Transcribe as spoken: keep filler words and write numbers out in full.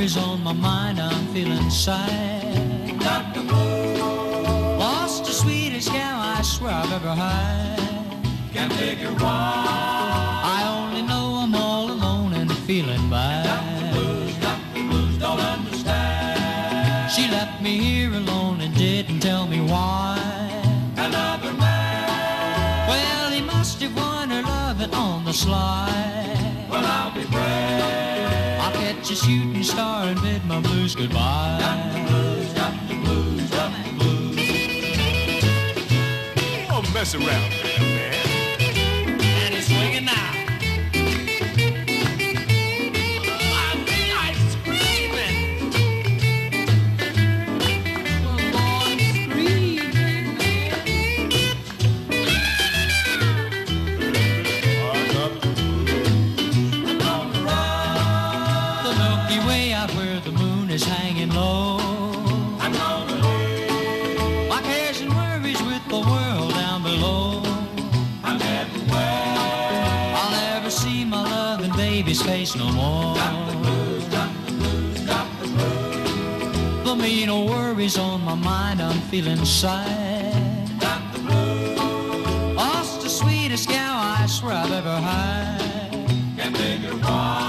worries on my mind, I'm feeling sad. Got the blues. Lost the sweetest gal I swear I've ever had. Can't figure why. I only know I'm all alone and feeling bad. Got the blues, got the blues, don't understand. She left me here alone and didn't tell me why. Another man. Well, he must have won her loving on the sly. Well, I'll be brave. I'll catch a shooting star and bid my blues goodbye. Got the blues, got the blues, got the blues. Don't mess around there, man. And he's swinging now. Where the moon is hanging low, I'm gonna live. my cares and worries with the world down below. I'm heading west. I'll never see my loving baby's face no more. Got the blues, got the blues, got the blues. The mean old worries on my mind, I'm feeling sad. Got the blues. Lost the sweetest gal I swear I've ever had. Can't figure why.